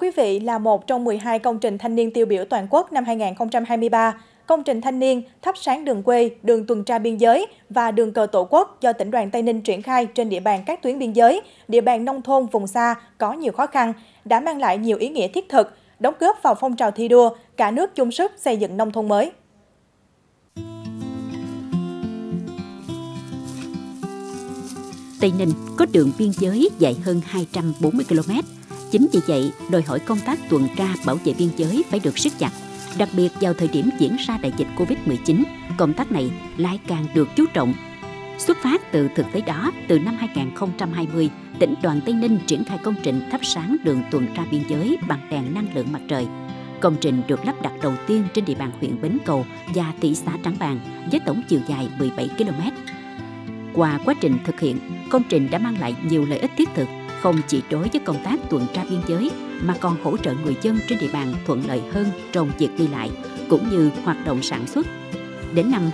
quý vị, là một trong 12 công trình thanh niên tiêu biểu toàn quốc năm 2023, công trình thanh niên thắp sáng đường quê, đường tuần tra biên giới và đường cờ Tổ quốc do tỉnh đoàn Tây Ninh triển khai trên địa bàn các tuyến biên giới, địa bàn nông thôn vùng xa có nhiều khó khăn, đã mang lại nhiều ý nghĩa thiết thực, đóng góp vào phong trào thi đua, cả nước chung sức xây dựng nông thôn mới. Tây Ninh có đường biên giới dài hơn 240 km. Chính vì vậy, đòi hỏi công tác tuần tra bảo vệ biên giới phải được siết chặt. Đặc biệt vào thời điểm diễn ra đại dịch Covid-19, công tác này lại càng được chú trọng. Xuất phát từ thực tế đó, từ năm 2020, tỉnh đoàn Tây Ninh triển khai công trình thắp sáng đường tuần tra biên giới bằng đèn năng lượng mặt trời. Công trình được lắp đặt đầu tiên trên địa bàn huyện Bến Cầu và thị xã Trảng Bàng với tổng chiều dài 17 km. Qua quá trình thực hiện, công trình đã mang lại nhiều lợi ích thiết thực, không chỉ đối với công tác tuần tra biên giới mà còn hỗ trợ người dân trên địa bàn thuận lợi hơn trong việc đi lại cũng như hoạt động sản xuất. Đến năm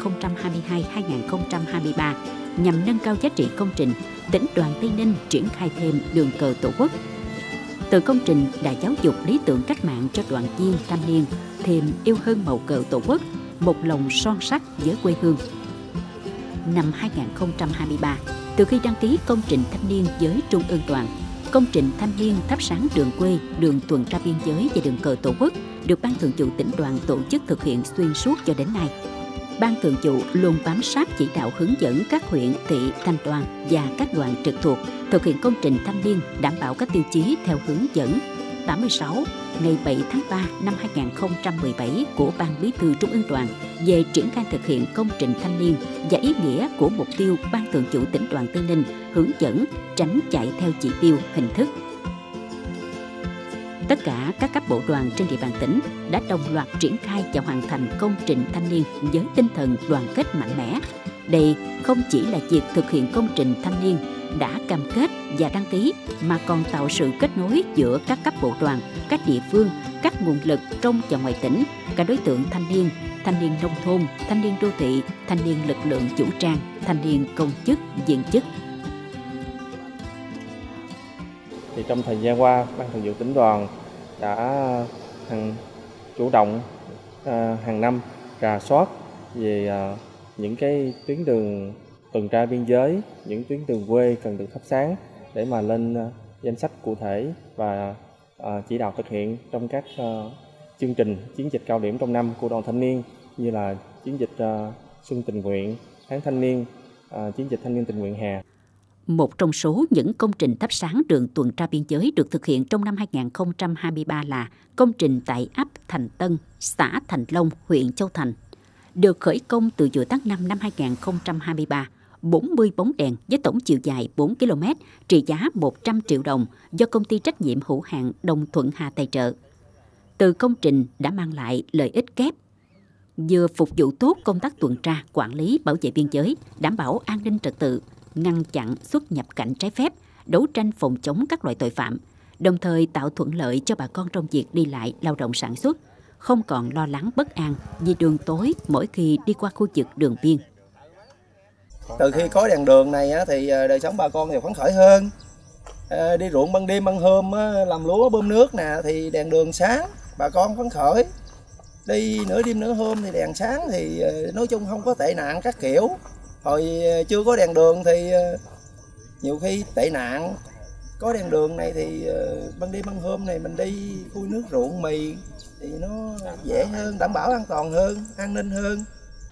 2022-2023, nhằm nâng cao giá trị công trình, tỉnh đoàn Tây Ninh triển khai thêm đường cờ Tổ quốc. Từ công trình đã giáo dục lý tưởng cách mạng cho đoàn viên thanh niên thêm yêu hơn màu cờ Tổ quốc, một lòng son sắt với quê hương. Năm 2023, từ khi đăng ký công trình thanh niên với Trung ương đoàn, công trình thanh niên thắp sáng đường quê, đường tuần tra biên giới và đường cờ Tổ quốc được Ban Thường vụ tỉnh đoàn tổ chức thực hiện xuyên suốt cho đến nay. Ban Thường vụ luôn bám sát chỉ đạo hướng dẫn các huyện, thị, thành đoàn và các đoàn trực thuộc thực hiện công trình thanh niên đảm bảo các tiêu chí theo hướng dẫn 86 ngày 7 tháng 3 năm 2017 của Ban Bí thư Trung ương Đoàn về triển khai thực hiện công trình thanh niên và ý nghĩa của mục tiêu Ban Thường vụ tỉnh đoàn Tây Ninh hướng dẫn tránh chạy theo chỉ tiêu hình thức. Tất cả các cấp bộ đoàn trên địa bàn tỉnh đã đồng loạt triển khai và hoàn thành công trình thanh niên với tinh thần đoàn kết mạnh mẽ. Đây không chỉ là việc thực hiện công trình thanh niên đã cam kết và đăng ký mà còn tạo sự kết nối giữa các cấp bộ đoàn, các địa phương, các nguồn lực trong và ngoài tỉnh, cả đối tượng thanh niên nông thôn, thanh niên đô thị, thanh niên lực lượng vũ trang, thanh niên công chức, viên chức. Thì trong thời gian qua, Ban Thường vụ tỉnh đoàn đã chủ động hàng năm rà soát về những cái tuyến đường tuần tra biên giới, những tuyến đường quê cần được thắp sáng để mà lên danh sách cụ thể và chỉ đạo thực hiện trong các chương trình chiến dịch cao điểm trong năm của đoàn thanh niên như là chiến dịch Xuân Tình Nguyện, Tháng Thanh Niên, chiến dịch Thanh niên tình nguyện hè. Một trong số những công trình thắp sáng đường tuần tra biên giới được thực hiện trong năm 2023 là công trình tại ấp Thành Tân, xã Thành Long, huyện Châu Thành. Được khởi công từ giữa tháng 5 năm 2023, 40 bóng đèn với tổng chiều dài 4 km, trị giá 100 triệu đồng do công ty trách nhiệm hữu hạn Đồng Thuận Hà tài trợ. Từ công trình đã mang lại lợi ích kép, vừa phục vụ tốt công tác tuần tra, quản lý, bảo vệ biên giới, đảm bảo an ninh trật tự, ngăn chặn xuất nhập cảnh trái phép, đấu tranh phòng chống các loại tội phạm, đồng thời tạo thuận lợi cho bà con trong việc đi lại, lao động sản xuất, không còn lo lắng bất an vì đường tối mỗi khi đi qua khu vực đường biên. Từ khi có đèn đường này thì đời sống bà con thì phấn khởi hơn. Đi ruộng ban đêm ban hôm làm lúa bơm nước nè thì đèn đường sáng, bà con phấn khởi. Đi nửa đêm nửa hôm thì đèn sáng thì nói chung không có tệ nạn các kiểu. Hồi chưa có đèn đường thì nhiều khi tệ nạn. Có đèn đường này thì ban đêm ban hôm này mình đi khui nước ruộng mì thì nó dễ hơn, đảm bảo an toàn hơn, an ninh hơn.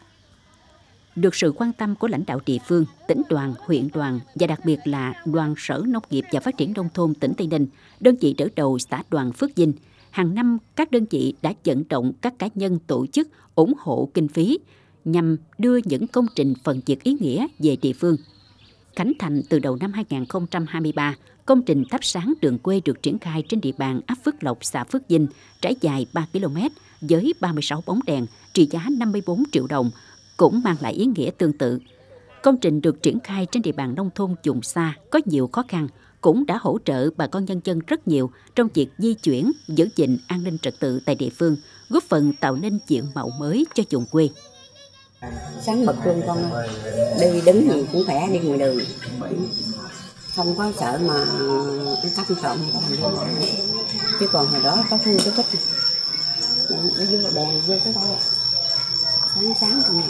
Được sự quan tâm của lãnh đạo địa phương, tỉnh đoàn, huyện đoàn và đặc biệt là Đoàn Sở Nông nghiệp và Phát triển Nông thôn tỉnh Tây Ninh, đơn vị đỡ đầu xã Đoàn Phước Vinh, hàng năm các đơn vị đã vận động các cá nhân tổ chức ủng hộ kinh phí nhằm đưa những công trình phần việc ý nghĩa về địa phương. Khánh thành từ đầu năm 2023, công trình thắp sáng đường quê được triển khai trên địa bàn ấp Phước Lộc, xã Phước Vinh, trải dài 3 km với 36 bóng đèn, trị giá 54 triệu đồng, cũng mang lại ý nghĩa tương tự. Công trình được triển khai trên địa bàn nông thôn vùng xa có nhiều khó khăn, cũng đã hỗ trợ bà con nhân dân rất nhiều trong việc di chuyển, giữ gìn an ninh trật tự tại địa phương, góp phần tạo nên diện mạo mới cho vùng quê. Sáng bật luôn con ơi. Đi đứng thì cũng khỏe, đi ngoài đường không có sợ mà ăn cắp trộm. chứ còn hồi đó có thương có thích ở dưới đèn vô cái đó sáng trong nhà.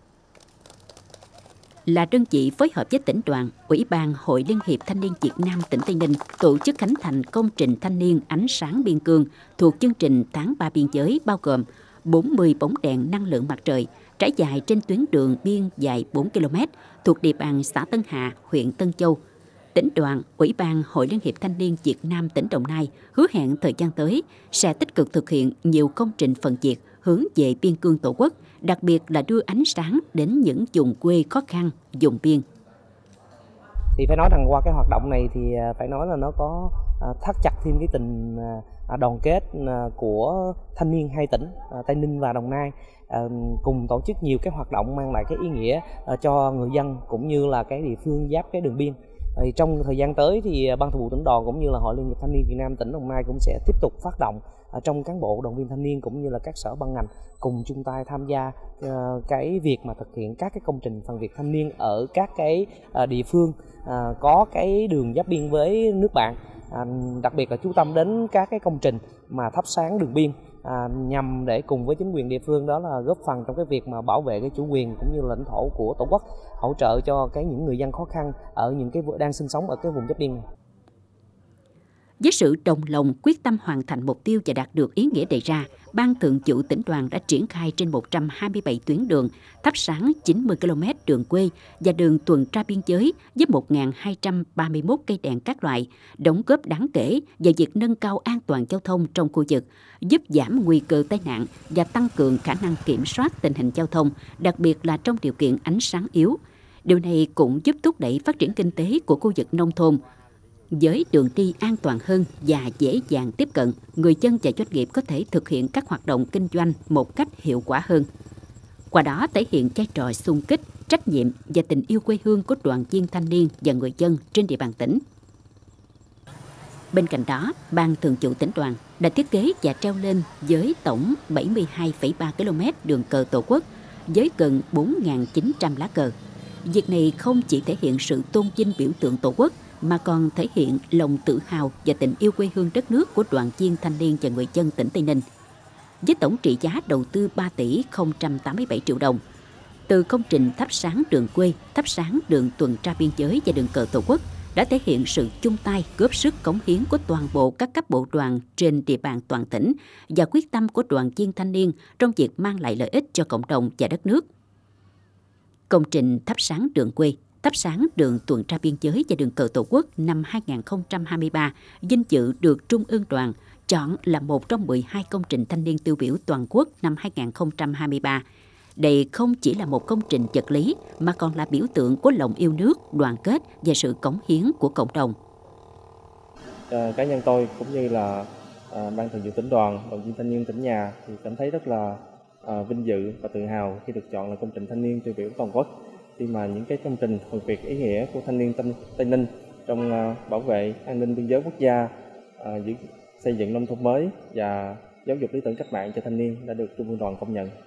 Là đơn vị phối hợp với tỉnh đoàn, Ủy ban Hội Liên hiệp Thanh niên Việt Nam tỉnh Tây Ninh tổ chức khánh thành công trình thanh niên ánh sáng biên cương thuộc chương trình tháng 3 biên giới, bao gồm 40 bóng đèn năng lượng mặt trời trải dài trên tuyến đường biên dài 4 km thuộc địa bàn xã Tân Hạ, huyện Tân Châu. Tỉnh đoàn, Ủy ban Hội Liên hiệp Thanh niên Việt Nam tỉnh Đồng Nai hứa hẹn thời gian tới sẽ tích cực thực hiện nhiều công trình phần việc hướng về biên cương Tổ quốc, đặc biệt là đưa ánh sáng đến những vùng quê khó khăn, vùng biên. Thì phải nói rằng qua cái hoạt động này thì phải nói là nó có thắt chặt thêm cái tình đoàn kết của thanh niên hai tỉnh Tây Ninh và Đồng Nai, cùng tổ chức nhiều cái hoạt động mang lại cái ý nghĩa cho người dân cũng như là cái địa phương giáp cái đường biên. Trong thời gian tới thì Ban Thường vụ Tỉnh đoàn cũng như là Hội Liên hiệp Thanh niên Việt Nam tỉnh Đồng Nai cũng sẽ tiếp tục phát động trong cán bộ đoàn viên thanh niên cũng như là các sở ban ngành cùng chung tay tham gia cái việc mà thực hiện các cái công trình phần việc thanh niên ở các cái địa phương có cái đường giáp biên với nước bạn, đặc biệt là chú tâm đến các cái công trình mà thắp sáng đường biên nhằm để cùng với chính quyền địa phương đó là góp phần trong cái việc mà bảo vệ cái chủ quyền cũng như lãnh thổ của Tổ quốc, hỗ trợ cho những người dân khó khăn ở những cái đang sinh sống ở cái vùng giáp biên này. Với sự đồng lòng quyết tâm hoàn thành mục tiêu và đạt được ý nghĩa đề ra, Ban Thường vụ Tỉnh đoàn đã triển khai trên 127 tuyến đường, thắp sáng 90 km đường quê và đường tuần tra biên giới với 1.231 cây đèn các loại, đóng góp đáng kể vào việc nâng cao an toàn giao thông trong khu vực, giúp giảm nguy cơ tai nạn và tăng cường khả năng kiểm soát tình hình giao thông, đặc biệt là trong điều kiện ánh sáng yếu. Điều này cũng giúp thúc đẩy phát triển kinh tế của khu vực nông thôn. Với đường đi an toàn hơn và dễ dàng tiếp cận, người dân và doanh nghiệp có thể thực hiện các hoạt động kinh doanh một cách hiệu quả hơn. Qua đó thể hiện vai trò xung kích, trách nhiệm và tình yêu quê hương của đoàn viên thanh niên và người dân trên địa bàn tỉnh. Bên cạnh đó, Ban Thường vụ Tỉnh đoàn đã thiết kế và treo lên với tổng 72,3 km đường cờ Tổ quốc với gần 4.900 lá cờ. Việc này không chỉ thể hiện sự tôn vinh biểu tượng Tổ quốc, mà còn thể hiện lòng tự hào và tình yêu quê hương đất nước của đoàn viên thanh niên và người dân tỉnh Tây Ninh. Với tổng trị giá đầu tư 3 tỷ 087 triệu đồng, từ công trình thắp sáng đường quê, thắp sáng đường tuần tra biên giới và đường cờ Tổ quốc đã thể hiện sự chung tay góp sức cống hiến của toàn bộ các cấp bộ đoàn trên địa bàn toàn tỉnh và quyết tâm của đoàn viên thanh niên trong việc mang lại lợi ích cho cộng đồng và đất nước. Công trình thắp sáng đường quê, thắp sáng đường tuần tra biên giới và đường cờ Tổ quốc năm 2023 vinh dự được Trung ương Đoàn chọn là một trong 12 công trình thanh niên tiêu biểu toàn quốc năm 2023. Đây không chỉ là một công trình vật lý mà còn là biểu tượng của lòng yêu nước, đoàn kết và sự cống hiến của cộng đồng. Cá nhân tôi cũng như là Ban Thường vụ Tỉnh đoàn, đoàn viên thanh niên tỉnh nhà thì cảm thấy rất là vinh dự và tự hào khi được chọn là công trình thanh niên tiêu biểu toàn quốc. Khi mà những cái công trình phần việc ý nghĩa của thanh niên Tây Ninh trong bảo vệ an ninh biên giới quốc gia, xây dựng nông thôn mới và giáo dục lý tưởng cách mạng cho thanh niên đã được Trung ương Đoàn công nhận.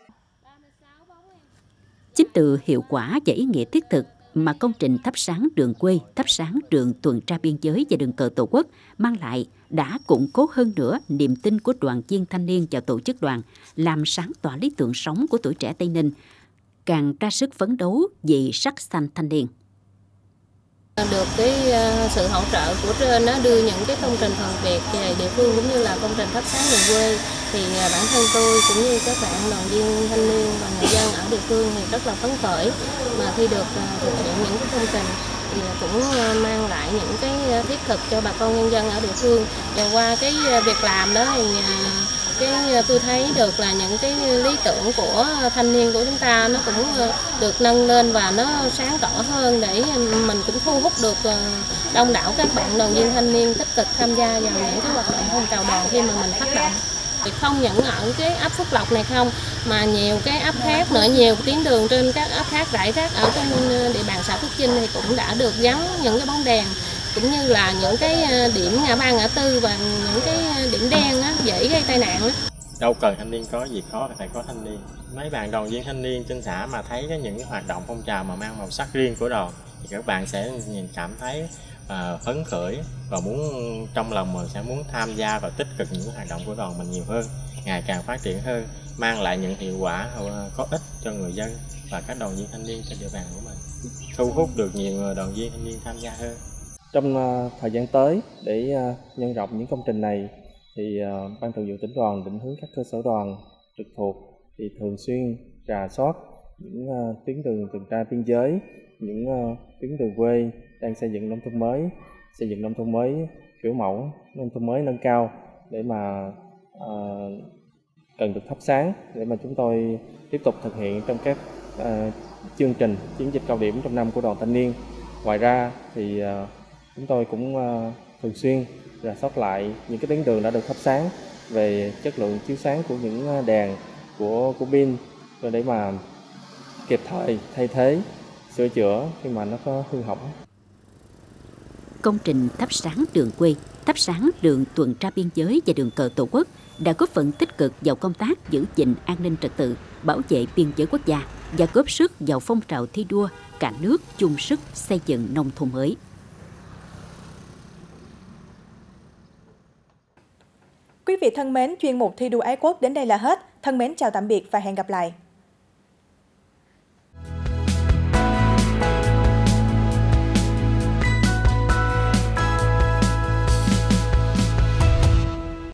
Chính từ hiệu quả và ý nghĩa thiết thực mà công trình thắp sáng đường quê, thắp sáng đường tuần tra biên giới và đường cờ Tổ quốc mang lại đã củng cố hơn nữa niềm tin của đoàn viên thanh niên vào tổ chức đoàn, làm sáng tỏa lý tưởng sống của tuổi trẻ Tây Ninh, càng ra sức phấn đấu vì sắc xanh thanh niên. Được cái sự hỗ trợ của trên nó đưa những cái công trình phần việc về địa phương cũng như là công trình thắp sáng đường quê thì bản thân tôi cũng như các bạn đoàn viên thanh niên và người dân ở địa phương thì rất là phấn khởi, mà khi được thực hiện những cái công trình thì cũng mang lại những cái thiết thực cho bà con nhân dân ở địa phương. Và qua cái việc làm đó thì tôi thấy được là những cái lý tưởng của thanh niên của chúng ta nó cũng được nâng lên và nó sáng tỏ hơn để mình cũng thu hút được đông đảo các bạn đoàn viên thanh niên tích cực tham gia vào những cái hoạt động phong trào đoàn khi mà mình phát động. Không những ở cái ấp Phước Lộc này không mà nhiều cái ấp khác nữa, nhiều tuyến đường trên các ấp khác rải rác ở trên địa bàn xã Phước Chinh thì cũng đã được gắn những cái bóng đèn cũng như là những cái điểm ngã ba ngã tư và những cái điểm đen á, dễ gây tai nạn á. Đâu cần thanh niên có việc khó thì phải có thanh niên. Mấy bạn đoàn viên thanh niên trên xã mà thấy những cái hoạt động phong trào mà mang màu sắc riêng của đoàn thì các bạn sẽ cảm thấy phấn khởi và trong lòng mình sẽ muốn tham gia và tích cực những hoạt động của đoàn mình nhiều hơn, ngày càng phát triển hơn, mang lại những hiệu quả có ích cho người dân và các đoàn viên thanh niên trên địa bàn của mình, thu hút được nhiều đoàn viên thanh niên tham gia hơn. Trong thời gian tới, để nhân rộng những công trình này, thì Ban Thường vụ Tỉnh đoàn định hướng các cơ sở đoàn trực thuộc thì thường xuyên rà soát những tuyến đường tuần tra biên giới, những tuyến đường quê đang xây dựng nông thôn mới kiểu mẫu, nông thôn mới nâng cao, để mà cần được thắp sáng, để mà chúng tôi tiếp tục thực hiện trong các chương trình chiến dịch cao điểm trong năm của đoàn thanh niên. Ngoài ra thì chúng tôi cũng thường xuyên rà soát lại những cái tuyến đường đã được thắp sáng về chất lượng chiếu sáng của những đèn của pin, để mà kịp thời thay thế, sửa chữa khi mà nó có hư hỏng. Công trình thắp sáng đường quê, thắp sáng đường tuần tra biên giới và đường cờ Tổ quốc đã góp phần tích cực vào công tác giữ gìn an ninh trật tự, bảo vệ biên giới quốc gia và góp sức vào phong trào thi đua cả nước chung sức xây dựng nông thôn mới. Quý vị thân mến, chuyên mục Thi đua ái quốc đến đây là hết. Thân mến chào tạm biệt và hẹn gặp lại.